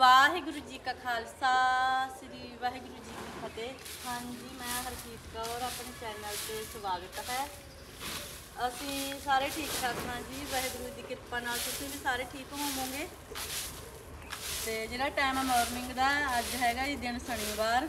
वाहिगुरु जी का खालसा श्री वाहिगुरु जी की फतेह। हाँ जी, मैं हरजीत कौर अपने चैनल से स्वागत है। असी सारे ठीक ठाक हाँ जी, वाहिगुरु की किरपा नाल तुसीं भी सारे ठीक होवोगे। तो जिहड़ा टाइम है मॉर्निंग का, अज हैगा जी दिन शनिवार।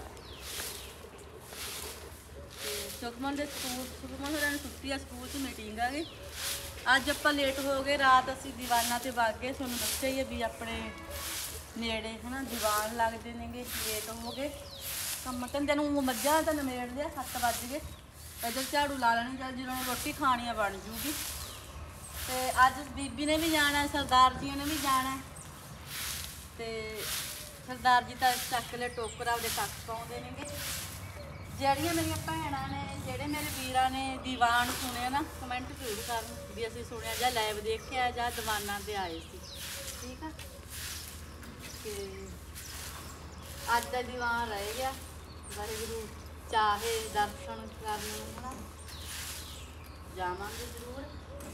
सुखमन के सुखमन होरां नूं छुट्टी है, स्कूल च मीटिंग आ गई। अज आपां लेट हो गए, रात असी दीवाना ते वग गए। तुहानूं दस्सिआ ही है भी अपने नेड़े है ना दीवान लगते ने, लेट हो गए। कम धंदे नूं मझां तो नमेड़ लिया, 7 बज गए। इधर झाड़ू ला लेनी, चल जिन्होंने रोटी खानी है बन जूगी। तो अज बीबी ने भी जाना, सरदार जी ने भी जाना। तो सरदार जी तो चक ले टोकर आपदे कख पाउंदे ने। ਜਿਹੜੀਆਂ ਮੇਰੀਆਂ ਭੈਣਾਂ ने, ਜਿਹੜੇ ਮੇਰੇ ਵੀਰਾਂ ने दीवान सुने ना, कमेंट जरूर करन भी ਅਸੀਂ सुनिया ਜਾਂ लाइव देखिया ਜਾਂ दीवाना ते आए सी। ठीक है, ਤੇ ਅੱਜ ਦਾ ਦੀਵਾਨ ਰਹਿ ਗਿਆ। ਵਾਹਿਗੁਰੂ ਚਾਹੇ ਦਰਸ਼ਨ ਕਰਨ ਨੂੰ ਹਨਾ ਜਾਵਾਂਗੇ ਜ਼ਰੂਰ।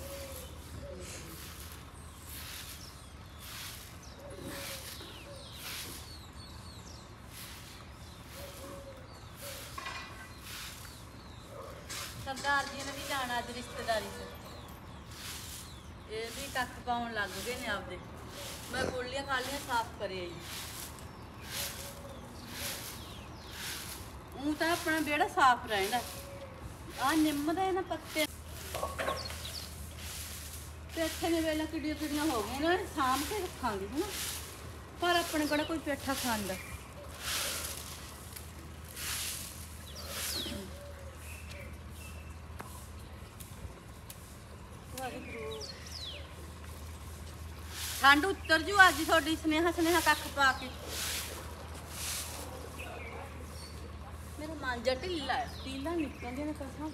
सरदार जी ने भी जाना अज रिश्तेदारी से, ये भी कख पाउन लग गए ने आपदे। मैं गोलियां खालियां साफ करे जी। ऊँ तो अपना बेड़ा साफ रहिंदा। आ निम्म दे ना पत्ते पेठे ने वेला किड़ियां हो गई ना, साम के रखांगे है ना, पर अपने कोल कोई पेठा खांदा। ठंड उतर जू अज थोड़ी स्नेहा स्नेहा कख पा के। मेरा मांजा ढिला है, ढीला निकल दिया कसम।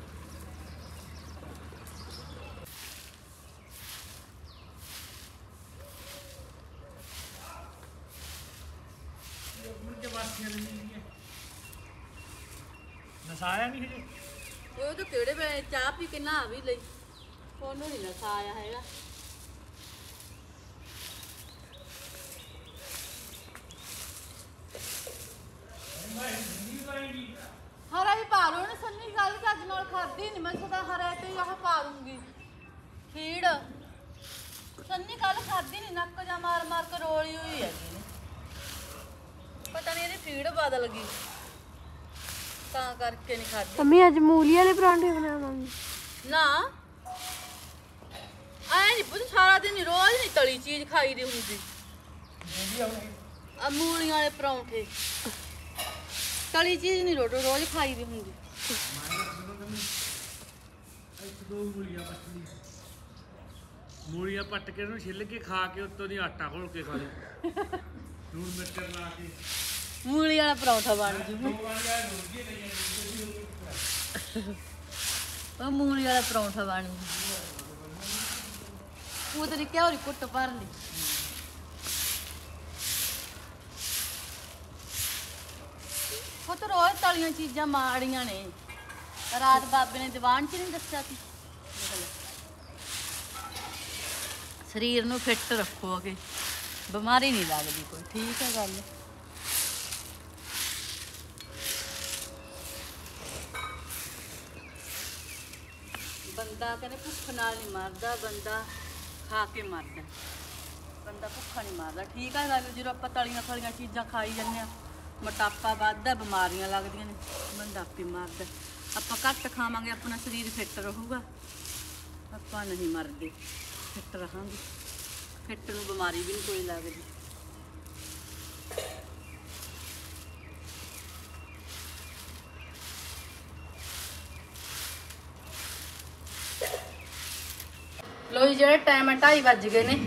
नसाया नहीं है वो तो केड़े वे चाह पी के नहा भी लई, ओनू नहीं नसाया हैगा। हरा ही पा लो ना सन्नी, गल चज नाल खाधी नहीं मैं, सदा हरा ते ही आह पा दूंगी फीड। सन्नी कल खाधी नहीं, नक जा मार मार के रोली हुई है, पता नहीं ਇਹਦੀ फीड बदल गई ਤਾਂ ਕਰਕੇ नहीं खाधी। मम्मी अज मूली वाले परांठे बनावांगी ना, ऐ नहीं पुੱਤ सारा दिन रोज नहीं तली चीज खाई दी हुंदी। आ मूलियां वाले परांठे तली चीज नहीं रोज खाई दी हुंदी। मूलियां पट के छिल के खा के उत्तों दी आटा घोल के खा लो, लूण मिर्च ला के मूली वाला परांठा बन जू। वो मूली वाला परांठा बन जू। वो तेरी क्या हो रही कुट भर ली। वो तो रोज तलियां चीज़ां माड़ियां ने। रात बाबे ने दीवान च नहीं दस्या सी, शरीर नूं फिट रखो अगे बीमारी नहीं लगती कोई। ठीक है गल। बंदा कहने भुख नाल नहीं मरदा, बंदा खा के मरदा। बंदा भुखा नहीं मरदा। ठीक है गल। जो आप तलियां फलियां चीज़ां खाई जाने, मोटापा वधदा, बीमारियां लगदियां ने, बंदा आपे मरदा। आपां घट खावांगे, अपना शरीर फिट रहूगा, आपां नहीं मरदे, फिट रहांगे। फिट नूं बीमारी भी नहीं कोई लगदी। लो जी, जो टाइम है 2:30 बज गए ने।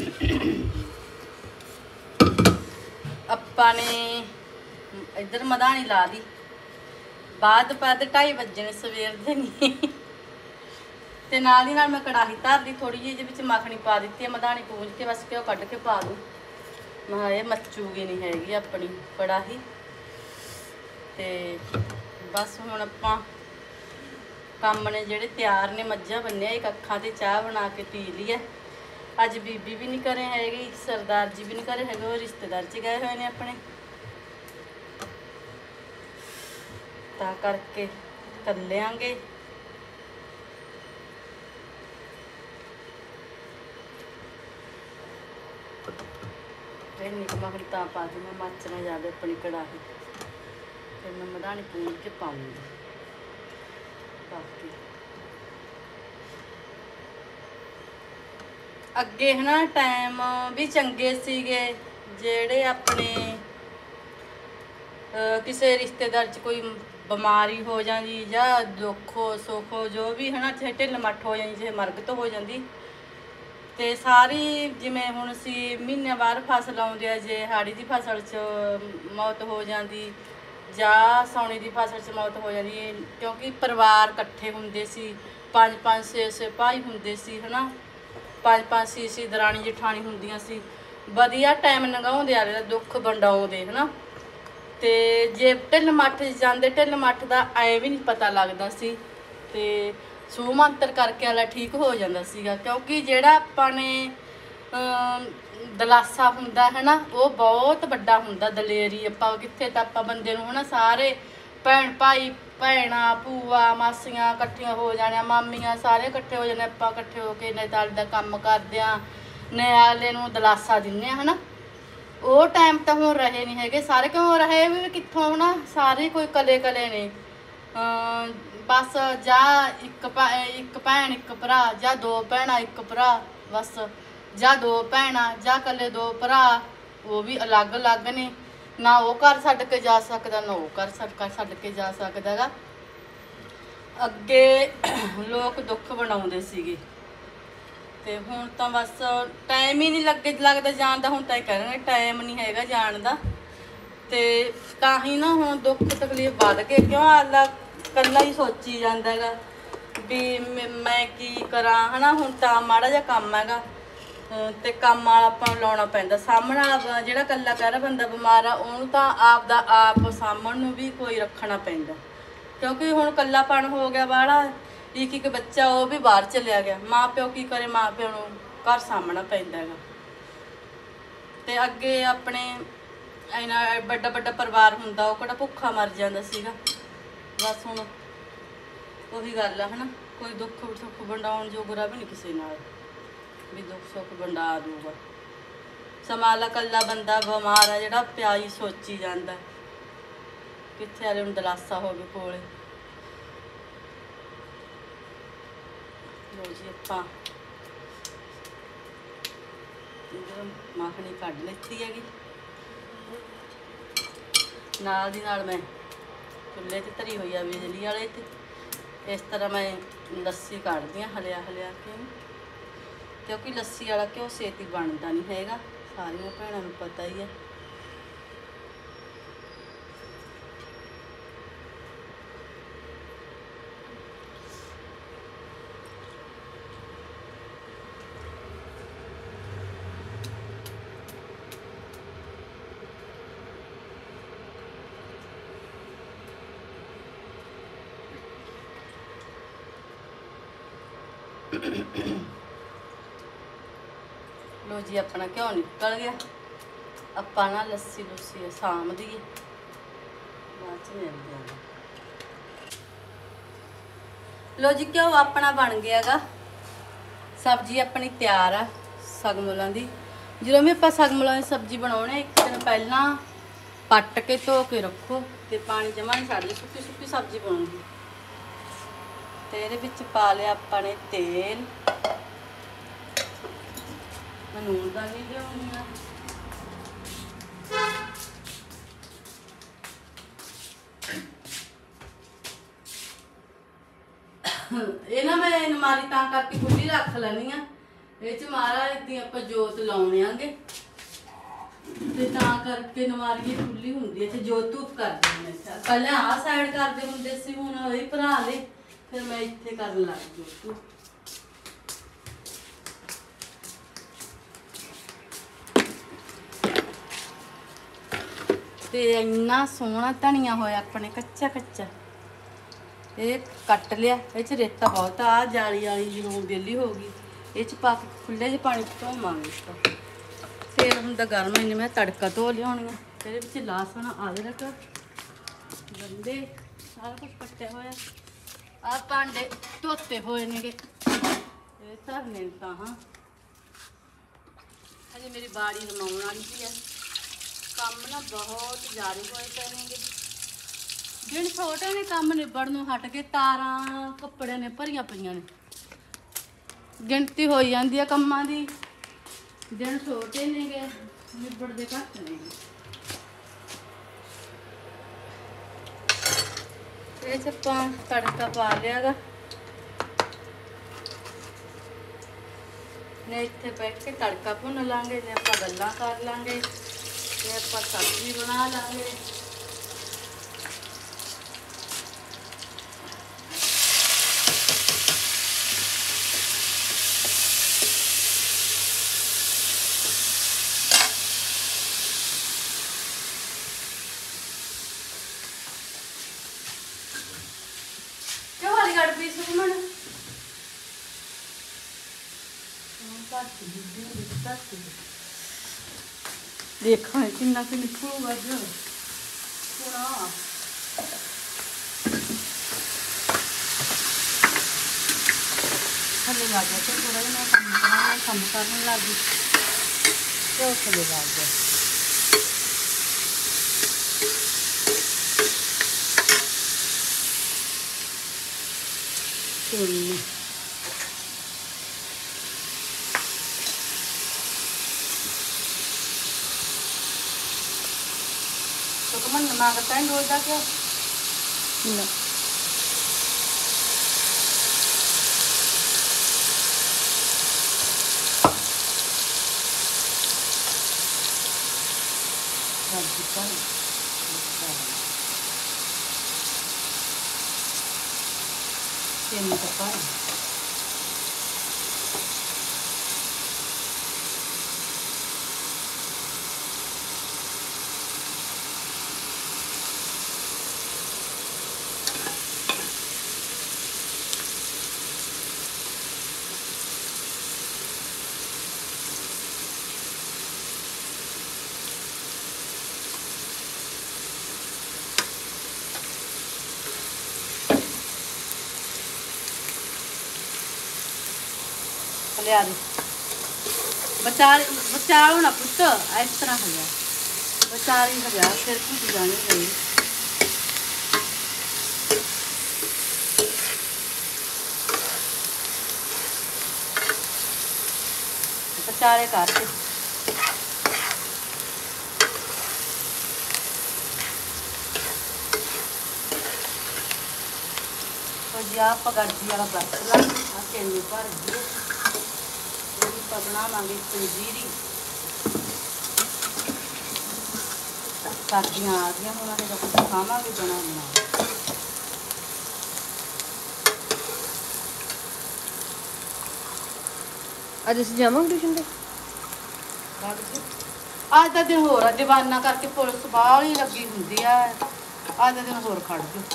ਆਪਾਂ ने इधर मधानी ला दी, बाद दोपहर के 2:30 बजे ने, सवेर दे नहीं। ते नाल ही नाल मैं कड़ाही धर दी, थोड़ी जी विच मखनी पा दी है, मधानी पूंज के बस घ्यो कढ़ के पा दूँ। मैं ये मचूगी नहीं हैगी अपनी कड़ाही। ते बस हुण आपां काम ने जेडे तैयार ने, मज्झां बन्निया, एक अखां ते चाह बना के पी ली है। ਅੱਜ ਬੀਬੀ ਵੀ ਨਹੀਂ ਘਰੇ ਹੈਗੀ, ਸਰਦਾਰ ਜੀ ਵੀ ਨਹੀਂ ਘਰੇ ਹੈਗੇ, ਉਹ ਰਿਸ਼ਤੇਦਾਰ 'ਚ ਗਏ ਹੋਏ ਨੇ ਆਪਣੇ, ਤਾਂ ਕਰਕੇ ਚੱਲਿਆਂਗੇ। ਇੰਨੀ ਕੁ ਮੈਂ ਹੁਣ ਤਾਂ ਪਾ ਦੂੰ, ਮੈਂ ਮੱਚ ਨਾ ਜਾਵੇ ਆਪਣੀ ਕੜਾਹੀ, ਫਿਰ ਮੈਂ ਮਧਾਣੀ ਪੂੰਝ ਕੇ ਪਾਉਂਗੀ। ਬਾਕੀ ਅੱਗੇ ਹਨਾ ਟਾਈਮ ਵੀ ਚੰਗੇ ਸੀਗੇ, ਜਿਹੜੇ ਆਪਣੇ ਕਿਸੇ ਰਿਸ਼ਤੇਦਾਰ 'ਚ ਕੋਈ ਬਿਮਾਰੀ ਹੋ ਜਾਂਦੀ ਜਾਂ ਦੁੱਖ ਸੁੱਖ ਜੋ ਵੀ ਹਨਾ, ਚਾਹੇ ਢਿੱਲ ਮੱਠ ਹੋ ਜਾਂਦੀ, ਚਾਹੇ ਮਰਗਤ ਹੋ ਜਾਂਦੀ, ਤੇ ਸਾਰੀ ਜਿਵੇਂ ਹੁਣ ਅਸੀਂ ਮਹੀਨੇ ਬਾਅਦ ਫਸਲ ਆਉਂਦੀ ਆ, ਜੇ ਹਾੜੀ ਦੀ ਫਸਲ 'ਚ ਮੌਤ ਹੋ ਜਾਂਦੀ ਜਾਂ ਸਾਉਣੀ ਦੀ ਫਸਲ 'ਚ ਮੌਤ ਹੋ ਜਾਂਦੀ, ਕਿਉਂਕਿ ਪਰਿਵਾਰ ਇਕੱਠੇ ਹੁੰਦੇ ਸੀ, 5-5 6-6 ਭਾਈ ਹੁੰਦੇ ਸੀ ਹਨਾ, 5-5 6-6 ਦਰਾਣੀ ਜਠਾਣੀ ਹੁੰਦੀਆਂ ਸੀ, ਵਧੀਆ ਟਾਈਮ ਲੰਘਾਉਂਦੇ ਆ ਰਹੇ, ਦੁੱਖ ਵੰਡਾਉਂਦੇ ਹਨਾ। ਤੇ ਜੇ ਢਿੱਲ ਮੱਠ ਜਾਂਦੇ, ਢਿੱਲ ਮੱਠ ਦਾ ਐ ਵੀ ਨਹੀਂ ਪਤਾ ਲੱਗਦਾ ਸੀ, ਤੇ ਸੂਹ ਮੰਤਰ ਕਰਕੇ ਵਾਲਾ ਠੀਕ ਹੋ ਜਾਂਦਾ ਸੀਗਾ, ਕਿਉਂਕਿ ਜਿਹੜਾ ਆਪਾਂ ਨੇ ਦਲਾਸਾ ਹੁੰਦਾ ਹੈ ਨਾ, ਉਹ ਬਹੁਤ ਵੱਡਾ ਹੁੰਦਾ, ਦਲੇਰੀ ਆਪਾਂ ਕਿੱਥੇ ਤਾਂ ਆਪਾਂ ਬੰਦੇ ਨੂੰ ਹਨਾ ਸਾਰੇ ਭੈਣ ਭਾਈ ਭੈਣਾਂ ਭੂਆ ਮਾਸੀਆਂ ਇਕੱਠੀਆਂ ਹੋ ਜਾਣੀਆਂ, ਮਾਮੀਆਂ ਸਾਰੇ ਇਕੱਠੇ ਹੋ ਜਾਣੇ, ਆਪਾਂ ਇਕੱਠੇ ਹੋ ਕੇ ਨੇਤਾਲ ਦਾ ਕੰਮ ਕਰਦੇ ਹਾਂ, ਨਿਆਲੇ ਨੂੰ ਦਲਾਸਾ ਦਿੰਦੇ ਹਾਂ ਹਨਾ। ਉਹ ਟਾਈਮ ਤਾਂ ਹੁਣ ਰਹੇ ਨਹੀਂ ਹੈਗੇ ਸਾਰੇ, ਕਿਉਂ ਰਹੇ ਵੀ ਕਿੱਥੋਂ ਹਨਾ, ਸਾਰੇ ਕੋਈ ਕਲੇ ਕਲੇ ਨੇ, ਬਸ ਜਾਂ ਇੱਕ ਭੈਣ ਇੱਕ ਭਰਾ, ਜਾਂ 2 ਭੈਣਾਂ 1 ਭਰਾ ਬਸ, ਜਾਂ 2 ਭੈਣਾਂ ਜਾਂ ਇਕੱਲੇ 2 ਭਰਾ, ਉਹ ਵੀ ਅਲੱਗ ਅਲੱਗ ਨੇ, ਨਾ ਉਹ ਘਰ ਛੱਡ ਕੇ ਜਾ ਸਕਦਾ, ਨਾ ਉਹ ਘਰ ਛੱਡ ਕੇ ਜਾ ਸਕਦਾ ਗਾ। ਅੱਗੇ ਲੋਕ ਦੁੱਖ ਬਣਾਉਂਦੇ ਸੀਗੇ, ਤੇ ਹੁਣ ਤਾਂ ਬਸ ਟਾਈਮ ਹੀ ਨਹੀਂ ਲੱਗਦਾ ਜਾਣ ਦਾ, ਹੁਣ ਤਾਂ ਇਹ ਕਹਿ ਰਹੇ ਟਾਈਮ ਨਹੀਂ ਹੈਗਾ ਜਾਣ ਦਾ, ਤੇ ਤਾਂ ਹੀ ਨਾ ਹੁਣ ਦੁੱਖ ਤਕਲੀਫ ਵੱਧ ਗਏ, ਕਿਉਂ ਆਲਾ ਇਕੱਲਾ ਹੀ ਸੋਚੀ ਜਾਂਦਾ ਹੈਗਾ ਵੀ ਮੈਂ ਕੀ ਕਰਾਂ ਹਨਾ। ਹੁਣ ਤਾਂ ਮਾੜਾ ਜਿਹਾ ਕੰਮ ਹੈਗਾ, ਤੇ ਕੰਮ ਵਾਲਾ ਆਪਾਂ ਨੂੰ ਲਾਉਣਾ ਪੈਂਦਾ, ਸਾਹਮਣੇ ਵਾਲਾ ਜਿਹੜਾ ਇਕੱਲਾ ਕਹਿ ਰਿਹਾ ਬੰਦਾ ਬਿਮਾਰ ਆ, ਉਹਨੂੰ ਤਾਂ ਆਪ ਦਾ ਆਪ ਸਾਂਭਣ ਨੂੰ ਵੀ ਕੋਈ ਰੱਖਣਾ ਪੈਂਦਾ, ਕਿਉਂਕਿ ਹੁਣ ਇਕੱਲਾਪਣ ਹੋ ਗਿਆ ਬਾਹਲਾ, ਇੱਕ ਬੱਚਾ ਉਹ ਵੀ ਬਾਹਰ ਚਲਿਆ ਗਿਆ, ਮਾਂ ਪਿਓ ਕੀ ਕਰੇ, ਮਾਂ ਪਿਓ ਨੂੰ ਘਰ ਸਾਂਭਣਾ ਪੈਂਦਾ ਹੈਗਾ। ਤੇ ਅੱਗੇ ਆਪਣੇ ਇੰਨਾ ਵੱਡਾ ਵੱਡਾ ਪਰਿਵਾਰ ਹੁੰਦਾ, ਉਹ ਕਿਹੜਾ ਭੁੱਖਾ ਮਰ ਜਾਂਦਾ ਸੀਗਾ। ਬਸ ਹੁਣ ਉਹੀ ਗੱਲ ਆ ਹਨਾ, ਕੋਈ ਦੁੱਖ ਸੁੱਖ ਵੰਡਾਉਣ ਜੋਗਰਾ ਵੀ ਨਹੀਂ ਕਿਸੇ ਨਾਲ ਵੀ ਦੁੱਖ ਸੁੱਖ ਵੰਡਾ ਦੂਗਾ। ਸਮਾਂ ਲਾ ਇਕੱਲਾ ਬੰਦਾ ਬਿਮਾਰ ਆ ਜਿਹੜਾ ਪਿਆ ਹੀ ਸੋਚੀ ਜਾਂਦਾ, ਕਿੱਥੇ ਵਾਲੇ ਨੂੰ ਦਲਾਸਾ ਹੋਵੇ ਕੋਲੇ। ਲੋ ਜੀ ਆਪਾਂ ਮੱਖਣੀ ਕੱਢ ਲੈਤੀ ਹੈਗੀ, ਨਾਲ ਦੀ ਨਾਲ ਮੈਂ ਚੁੱਲ੍ਹੇ 'ਤੇ ਧਰੀ ਹੋਈ ਆ ਬਿਜਲੀ ਵਾਲੇ 'ਤੇ, ਇਸ ਤਰ੍ਹਾਂ ਮੈਂ ਲੱਸੀ ਕੱਢਦੀ ਹਾਂ ਹਲਿਆ ਹਲਿਆ ਕੇ, ਕਿਉਂਕਿ ਲੱਸੀ ਵਾਲਾ ਘਿਓ ਛੇਤੀ ਬਣਦਾ ਨਹੀਂ ਹੈਗਾ, ਸਾਰੀਆਂ ਭੈਣਾਂ ਨੂੰ ਪਤਾ ਹੀ ਹੈ। ਲੋ ਜੀ ਆਪਣਾ ਘਿਓ ਨਿਕਲ ਗਿਆ, ਆਪਾਂ ਨਾ ਲੱਸੀ ਲੁੱਸੀ ਸਾਂਭ ਦਈਏ, ਬਾਅਦ ਚ ਮਿਲਦੇ ਹਾਂ। ਲੋ ਜੀ ਘਿਓ ਆਪਣਾ ਬਣ ਗਿਆ ਗਾ, ਸਬਜ਼ੀ ਆਪਣੀ ਤਿਆਰ ਆ ਸਗਮਲਾਂ ਦੀ। ਜਦੋਂ ਵੀ ਆਪਾਂ ਸਗਮਲਾਂ ਦੀ ਸਬਜ਼ੀ ਬਣਾਉਣੇ, ਇੱਕ ਦਿਨ ਪਹਿਲਾਂ ਪੱਟ ਕੇ ਧੋ ਕੇ ਰੱਖੋ, ਤੇ ਪਾਣੀ ਜਮਾ ਨਹੀਂ ਛੱਡਦੇ, ਸੁੱਕੀ ਸੁੱਕੀ ਸਬਜ਼ੀ ਬਣੂਗੀ। ਤੇ ਇਹਦੇ ਵਿੱਚ ਪਾ ਲਿਆ ਆਪਾਂ ਨੇ ਤੇਲ, ਮੈਂ ਨੂਣ ਦਾ ਨਹੀਂ ਲਿਆਉਣੀ ਆ, ਇਹ ਨਾ ਮੈਂ ਨਮਾਰੀ ਤਾਂ ਕਰਕੇ ਖੁੱਲੀ ਰੱਖ ਲੈਣੀ ਆ, ਇਹ ਚ ਮਹਾਰਾਜ ਦੀ ਆਪਾਂ ਜੋਤ ਲਾਉਣੇ ਆਂਗੇ, ਤੇ ਤਾਂ ਕਰਕੇ ਨਮਾਰੀ ਖੁੱਲੀ ਹੁੰਦੀ ਹੈ, ਤੇ ਜੋਤ ਧੂਪ ਕਰਦੇ ਨੇ। ਪਹਿਲਾਂ ਆਹ ਸਾਈਡ ਕਰਦੇ ਹੁੰਦੇ ਸੀ, ਹੁਣ ਇਹ ਭਰਾ ਲੈ, ਫਿਰ ਮੈਂ ਇੱਥੇ ਕਰਨ ਲੱਗ ਗਈ ਜੋਤ ਧੂਪ। ਤੇ ਇੰਨਾ ਸੋਹਣਾ ਧਨੀਆ ਹੋਇਆ ਆਪਣੇ ਕੱਚਾ ਕੱਚਾ, ਇਹ ਕੱਟ ਲਿਆ, ਇਹ ਚ ਰੇਤਾ ਬਹੁਤ ਆ, ਜਾਲੀ ਵਾਲੀ ਜਦੋਂ ਵਿਹਲੀ ਹੋ ਗਈ ਇਹ ਚ ਪਾ ਕੇ ਖੁੱਲੇ ਜਿਹੇ ਪਾਣੀ 'ਚ ਧੋਵਾਂਗੇ ਇਸ ਤੋਂ। ਤੇਲ ਹੁੰਦਾ ਗਰਮ, ਇਹਨੇ ਮੈਂ ਤੜਕਾ ਧੋ ਲਿਆਉਣੀਆਂ। ਇਹਦੇ ਵਿੱਚ ਲਸਣ, ਅਦਰਕ, ਗੰਢੇ ਸਾਰਾ ਕੁਝ ਕੱਟਿਆ ਹੋਇਆ। ਆ ਭਾਂਡੇ ਧੋਤੇ ਹੋਏ ਨੇਗੇ, ਇਹ ਧਰਨੇ ਤਾਂ ਹਾਂ ਅਜੇ ਮੇਰੀ ਬਾੜੀ ਰਮਾਉਣ ਵਾਲੀ ਸੀ ਆ। ਕੰਮ ਨਾ ਬਹੁਤ ਜ਼ਿਆਦਾ ਹੋਏ ਪਏ ਨੇਗੇ। ਦਿਨ ਛੋਟੇ ਨੇ, ਕੰਮ ਨਿਬੜਨ ਨੂੰ ਹਟ ਕੇ ਤਾਰਾਂ ਕੱਪੜਿਆਂ ਨੇ ਭਰੀਆਂ ਪਈਆਂ ਨੇ। ਗਿਣਤੀ ਹੋਈ ਜਾਂਦੀ ਆ ਕੰਮਾਂ ਦੀ। ਦਿਨ ਛੋਟੇ ਨੇਗੇ, ਨਿਬੜਦੇ ਘੱਟ ਨੇ। ਇਹ ਚ ਆਪਾਂ ਤੜਕਾ ਪਾ ਲਿਆਗਾ ਨੇ। ਇੱਥੇ ਬੈਠ ਕੇ ਤੜਕਾ ਭੁੰਨ ਲਾਂਗੇ, ਨੇ ਆਪਾਂ ਗੱਲਾਂ ਕਰ ਲਾਂਗੇ, ਤੇ ਆਪਾਂ ਸਬਜ਼ੀ ਬਣਾ ਲਾਂਗੇ। ਕਿਉਂ ਵਾਲੀ ਗੜ ਪੀ ਸੁਮਨ ਦੇਖਾਂ ਕਿੰਨਾ ਕਿ ਨਿਕਲੂਗਾ ਜੋ ਥੋੜਾ। ਥੱਲੇ ਲੱਗ ਗਿਆ ਤੇ ਥੋੜਾ ਜਿਹਾ ਮੈਂ ਕੰਮ ਕਰਨ ਲੱਗ ਗਈ ਤੇ ਉਹ ਥੱਲੇ ਲੱਗ ਗਿਆ। तो कमन ना करता है रोज क्या ना लिया बचाओ ना पुत इस तरह हो गया बचा ही हो गया फिर कुछ जाने गई बचारे करके तो जी आप गड़जी वाला बरत ला केले भर दिए बनावे पंजीरी सर्दियाँ आ गई हूँ कुछ खावे बना अज अस जावांगे ट्यूशन पे अज का दिन होर दीवाना करके पुलिस बाहर ही लगी होंगी है अज का दिन होर खड़ जो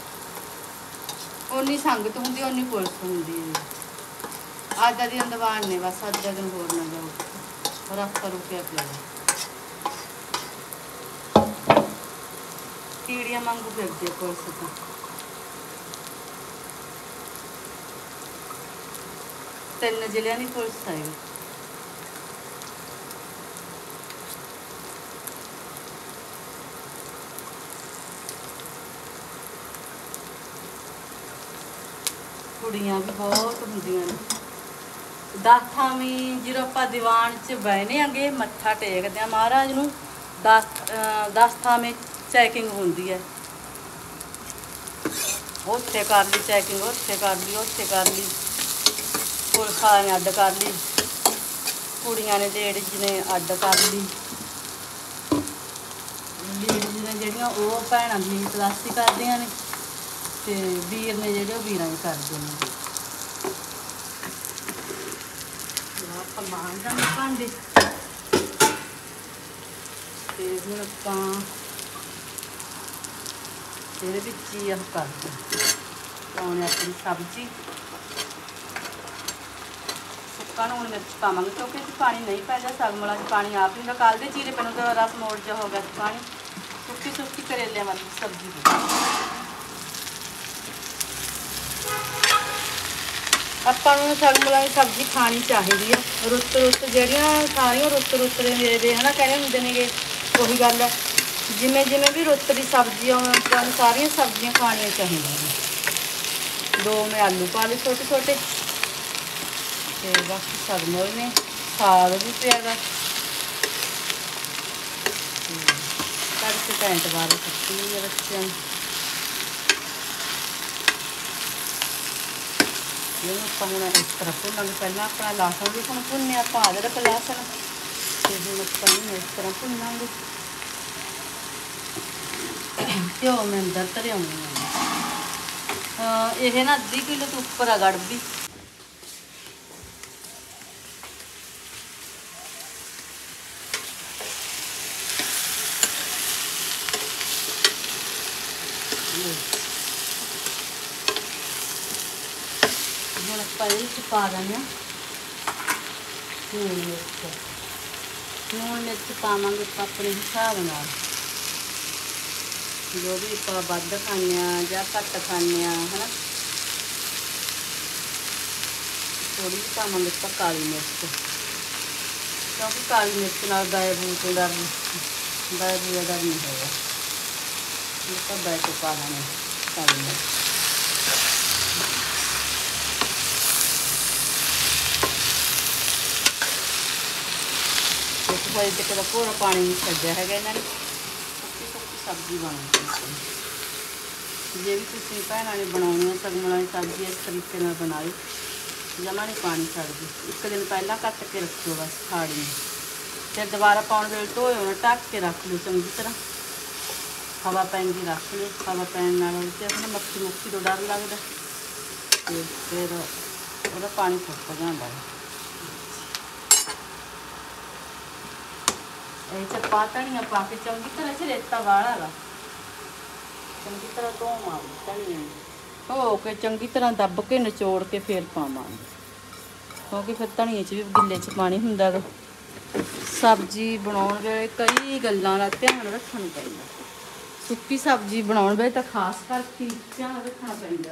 उन्नी संगत होंगी उन्नी पुलिस होंगी है आज का दिन दीवान ने बस अज का दिन होर ना जाओ रस्ता रुपया पिया कीड़ियां मांगू फिरती पुलिस तो तीन जिले की पुलिस आई कुड़ियां भी बहुत होंदियां ने 10 थावीं जो आप दीवान च बहने आगे मत्था टेकते हैं महाराज नूं 10 थावें चैकिंग होंदी है उत्थे कर ली चैकिंग उत्थे कर ली पुलिस वाले ने अड्ड कर ली कुड़ियां ने लेडीज ने अड्ड कर ली लेडीज ने जिहड़ियां वो भैणां दी तलाशी करदियां ने ते वीर ने जिहड़े वीरां दी करदे ने मांझ जाने भांडे ते हुण आपां इहदे विच ही ओह करदे पाउणे अपनी सब्जी ਆਪਾਂ ਨੂੰ ਹੁਣ ਮਿਰਚ ਪਾਵਾਂਗੇ ਕਿਉਂਕਿ ਇਹ 'ਚ ਪਾਣੀ ਨਹੀਂ ਪੈਂਦਾ ਸਗਮਲਾਂ 'ਚ ਪਾਣੀ ਆਪ ਹੀ ਹੁੰਦਾ। ਕੱਲ੍ਹ ਦੇ ਚੀਰੇ ਪੈਣ ਦਾ ਰਸ ਮੋੜ ਜਾ ਹੋ ਗਿਆ ਸੀ ਪਾਣੀ। ਸੁੱਕੀ ਸੁੱਕੀ ਕਰੇਲਿਆਂ ਵਾਲੀ ਸਬਜ਼ੀ ਦੀ ਆਪਾਂ ਨੂੰ ਸਗਮਲਾਂ ਦੀ ਸਬਜ਼ੀ ਖਾਣੀ ਚਾਹੀਦੀ ਆ। ਰੁੱਤ ਜਿਹੜੀਆਂ ਸਾਰੀਆਂ ਰੁੱਤ ਦੇ ਹਨਾ ਕਹਿੰਦੇ ਹੁੰਦੇ ਨੇਗੇ, ਉਹੀ ਗੱਲ ਹੈ। ਜਿਵੇਂ ਵੀ ਰੁੱਤ ਦੀ ਸਬਜ਼ੀ ਆਪਾਂ ਨੂੰ ਸਾਰੀਆਂ ਸਬਜ਼ੀਆਂ ਖਾਣੀਆਂ ਚਾਹੀਦੀਆਂ ਨੇ। 2 ਮੈਂ ਆਲੂ ਪਾ ਲਏ ਛੋਟੇ ਛੋਟੇ ਤੇ ਬਾਕੀ ਸਗਮਲ ਨੇ, ਸਾਗ ਵੀ ਪਿਆ ਗਾ ਤੜਕੇ ਘੰਟ ਬਾਅਦ ਸੁੱਕੀ ਹੋਈ ਆ ਬੱਚਿਆਂ ਨੂੰ। ਇਹਨੂੰ ਆਪਾਂ ਹੁਣ ਇਸ ਤਰ੍ਹਾਂ ਭੁੰਨਾਂਗੇ। ਪਹਿਲਾਂ ਆਪਣਾ ਲਸਣ ਵੀ ਹੁਣ ਭੁੰਨਿਆ, ਆਪਾਂ ਅਦਰਕ ਲਸਣ ਤੇ ਹੁਣ ਆਪਾਂ ਇਹਨੂੰ ਇਸ ਤਰ੍ਹਾਂ ਭੁੰਨਾਂਗੇ। ਘਿਓ ਮੈਂ ਅੰਦਰ ਧਰਿਆਉਣੀ ਆ। ਇਹ ਨਾ 1.5 ਕਿਲੋ ਤੋਂ ਉੱਪਰ ਆ ਗੜਬੀ। ਹੁਣ ਆਪਾਂ ਇਹ 'ਚ ਪਾ ਦਿੰਦੇ ਹਾਂ ਲੂਣ ਮਿਰਚ ਪਾਵਾਂਗੇ ਆਪਣੇ ਹਿਸਾਬ ਨਾਲ। ਜੋ ਵੀ ਆਪਾਂ ਵੱਧ ਖਾਂਦੇ ਹਾਂ ਜਾਂ ਘੱਟ ਖਾਂਦੇ ਹਾਂ ਹੈ ਨਾ। ਥੋੜ੍ਹੀ ਜਿਹੀ ਪਾਵਾਂਗੇ ਆਪਾਂ ਕਾਲੀ ਮਿਰਚ, ਕਿਉਂਕਿ ਕਾਲੀ ਮਿਰਚ ਨਾਲ ਡਾਇਬੀਟੀਜ਼ ਦਾ ਡਰ ਨਹੀਂ ਹੋਗਾ। ਆਪਾਂ ਬੈਠ ਪਾ ਲੈਣੇ ਕਾਲੀ ਮਿਰਚ। ਇਸ ਤੱਕ ਦਾ ਪੂਰਾ ਪਾਣੀ ਨਹੀਂ ਛੱਡਿਆ ਹੈਗਾ ਇਹਨਾਂ ਨੇ। ਸੁੱਕੀ ਸਬਜ਼ੀ ਬਣਾਉਣੀ। ਜੇ ਵੀ ਤੁਸੀਂ ਭੈਣਾਂ ਨੇ ਬਣਾਉਣੀ ਹੈ ਸਗਮਲਾਂ ਦੀ ਸਬਜ਼ੀ ਇਸ ਤਰੀਕੇ ਨਾਲ ਬਣਾਈ, ਜਮਾ ਨਹੀਂ ਪਾਣੀ ਛੱਡਦੀ। 1 ਦਿਨ ਪਹਿਲਾਂ ਕੱਟ ਕੇ ਰੱਖਿਓ ਬਸ ਖਾੜੀ ਨੂੰ, ਫਿਰ ਦੁਬਾਰਾ ਪਾਉਣ ਵੇਲੇ ਧੋਏ ਹੋਣਾ ਢੱਕ ਕੇ ਰੱਖ ਲਿਓ ਚੰਗੀ ਤਰ੍ਹਾਂ। ਹਵਾ ਪੈਂਦੀ ਰੱਖ ਲਿਓ, ਹਵਾ ਪੈਣ ਨਾਲ ਉਹਦੇ ਆਪਣਾ ਮੱਖੀ ਤੋਂ ਡਰ ਲੱਗਦਾ ਤੇ ਫਿਰ ਉਹਦਾ ਪਾਣੀ ਸੁੱਕ ਜਾਂਦਾ ਹੈ। ਇਹ 'ਚ ਪਾ ਧਨੀਆ ਪਾ ਕੇ ਚੰਗੀ ਤਰ੍ਹਾਂ 'ਚ ਰੇਤਾ ਵਾਲਾ ਗਾ ਚੰਗੀ ਤਰ੍ਹਾਂ ਧੋਵਾਂ ਧਨੀਆ ਧੋ ਕੇ ਚੰਗੀ ਤਰ੍ਹਾਂ ਦੱਬ ਕੇ ਨਿਚੋੜ ਕੇ ਫਿਰ ਪਾਵਾਂਗੇ, ਕਿਉਂਕਿ ਫਿਰ ਧਨੀਏ 'ਚ ਵੀ ਗਿੱਲੇ 'ਚ ਪਾਣੀ ਹੁੰਦਾ ਗਾ। ਸਬਜ਼ੀ ਬਣਾਉਣ ਵੇਲੇ ਕਈ ਗੱਲਾਂ ਦਾ ਧਿਆਨ ਰੱਖਣਾ ਪੈਂਦਾ। ਸੁੱਕੀ ਸਬਜ਼ੀ ਬਣਾਉਣ ਵੇਲੇ ਤਾਂ ਖਾਸ ਕਰਕੇ ਧਿਆਨ ਰੱਖਣਾ ਪੈਂਦਾ।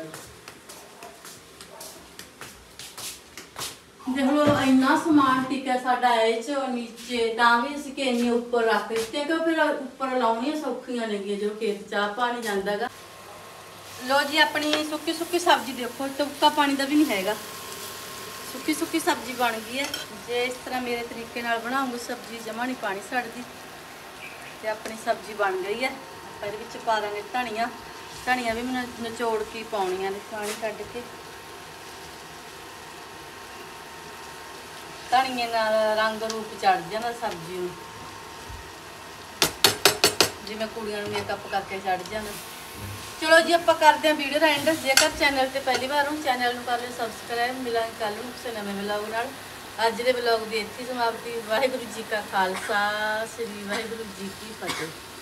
ਦੇਖ ਲਓ ਇੰਨਾ ਸਮਾਨ ਟਿਕਿਆ ਸਾਡਾ ਇਹ 'ਚ ਨੀਚੇ, ਤਾਂ ਵੀ ਅਸੀਂ ਕੇਨੀਆਂ ਉੱਪਰ ਰੱਖ ਦਿੱਤੇ ਕਿ ਫਿਰ ਉੱਪਰ ਲਾਉਣੀਆਂ ਸੌਖੀਆਂ ਲੱਗੀਆਂ ਜਦੋਂ ਖੇਤ ਚਾਹ ਪਾਣੀ ਜਾਂਦਾ ਗਾ। ਲੋ ਜੀ ਆਪਣੀ ਸੁੱਕੀ ਸਬਜ਼ੀ ਦੇਖੋ, ਟੁੱਕਾ ਪਾਣੀ ਦਾ ਵੀ ਨਹੀਂ ਹੈਗਾ। ਸੁੱਕੀ ਸਬਜ਼ੀ ਬਣ ਗਈ ਹੈ। ਜੇ ਇਸ ਤਰ੍ਹਾਂ ਮੇਰੇ ਤਰੀਕੇ ਨਾਲ ਬਣਾਉਂਗੇ ਸਬਜ਼ੀ ਜਮਾ ਨਹੀਂ ਪਾਣੀ ਛੱਡਦੀ। ਤੇ ਆਪਣੀ ਸਬਜ਼ੀ ਬਣ ਗਈ ਹੈ। ਆਪਾਂ ਇਹਦੇ ਵਿੱਚ ਪਾ ਦਾਂਗੇ ਧਨੀਆ ਵੀ ਮੈਂ ਨਿਚੋੜ ਕੇ ਪਾਉਣੀਆਂ ਨੇ ਪਾਣੀ ਕੱਢ ਕੇ। ਧਨੀਏ ਨਾਲ ਰੰਗ ਰੂਪ ਚੜ ਜਾਂਦਾ ਸਬਜ਼ੀ ਨੂੰ, ਜਿਵੇਂ ਕੁੜੀਆਂ ਨੂੰ ਮੇਕਅਪ ਕਰਕੇ ਚੜ ਜਾਂਦਾ। ਚਲੋ ਜੀ ਆਪਾਂ ਕਰਦੇ ਹਾਂ ਵੀਡੀਓ ਦਾ ਐਂਡ। ਜੇਕਰ ਚੈਨਲ ਤੇ ਪਹਿਲੀ ਵਾਰ ਹੋ ਚੈਨਲ ਨੂੰ ਕਰ ਲਿਓ ਸਬਸਕ੍ਰਾਈਬ। ਮਿਲਾਂਗੇ ਕੱਲ੍ਹ ਨੂੰ ਕਿਸੇ ਨਵੇਂ ਵਲੌਗ ਨਾਲ। ਅੱਜ ਦੇ ਵਲੌਗ ਦੀ ਇੱਥੇ ਸਮਾਪਤੀ। ਵਾਹਿਗੁਰੂ ਜੀ ਕਾ ਖਾਲਸਾ, ਸ੍ਰੀ ਵਾਹਿਗੁਰੂ ਜੀ ਕੀ ਫਤਿਹ।